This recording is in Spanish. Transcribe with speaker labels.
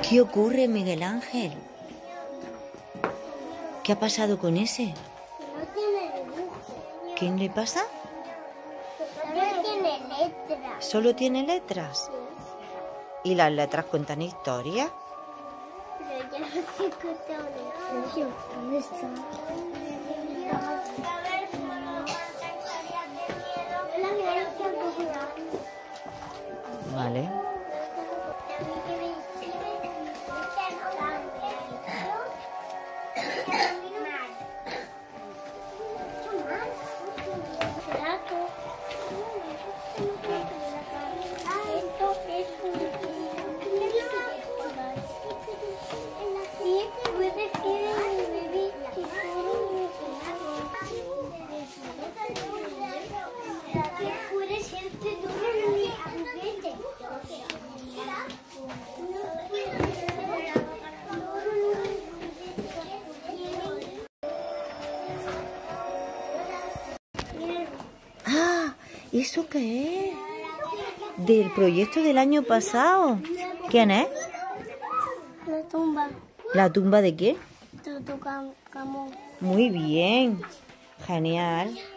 Speaker 1: ¿Qué ocurre, Miguel Ángel? ¿Qué ha pasado con ese?
Speaker 2: No tiene dibujo.
Speaker 1: ¿Qué le pasa?
Speaker 2: Solo tiene letras.
Speaker 1: ¿Solo tiene letras?
Speaker 2: Sí.
Speaker 1: ¿Y las letras cuentan historias?
Speaker 2: Pero yo no sé contar. ¿Dónde está?
Speaker 1: Vale. Ah, ¿eso qué es? Del proyecto del año pasado. ¿Quién es?
Speaker 2: La tumba.
Speaker 1: ¿La tumba de qué?
Speaker 2: Tutankamón.
Speaker 1: Muy bien. Genial.